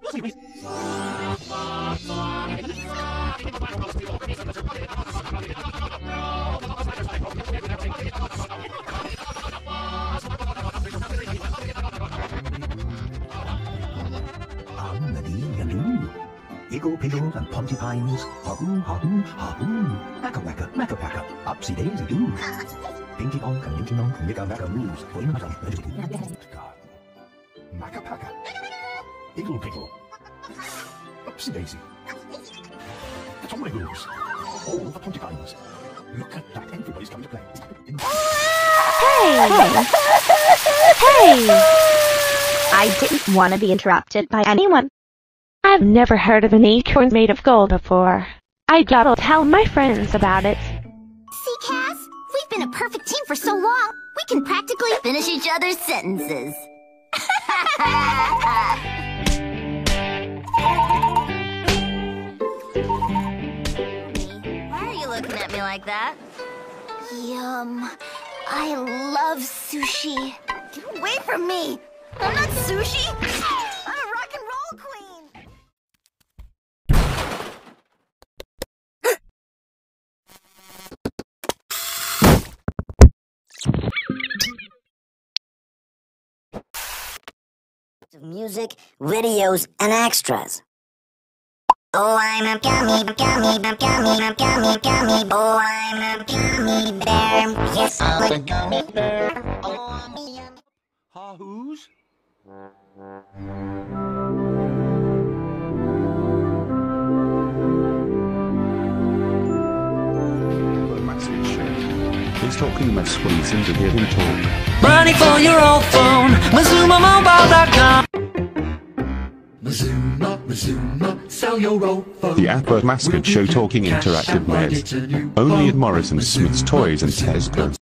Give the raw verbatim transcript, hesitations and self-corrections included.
Eagle Piggles and Pontypines, hobble, hobble, hobble, Macca Wacka, Macca Packa, Upsy Daisy Doo. Pinky Ponk and Ninky Nonk, Nicka Wacka moves, for you myself, Macca Packa, Eagle Piggle, Upsy Daisy, the Tommy Goose, all the Pontypines. Look at that, everybody's coming to play. Hey! Hey! Hey! I didn't want to be interrupted by anyone. I've never heard of an acorn made of gold before. I gotta tell my friends about it. See, Cass? We've been a perfect team for so long, we can practically finish each other's sentences. Why are you looking at me like that? Yum. I love sushi. Get away from me! I'm not sushi! I'm a rock and roll queen! Music, videos, and extras. Oh, I'm a gummy, gummy, gummy, gummy, gummy, gummy. Oh, I'm a gummy bear. Yes, I'm a gummy bear. Oh, I'm a yum. Ha, who's? He's talking mess when you seem to hear him talk. Running for your old phone, Mazuma Mobile dot com. Mazuma, Mazuma, sell your old phone. The Apple Mascot Show talking interactive mess. Only at Morrison Smith's Toys and Tesco.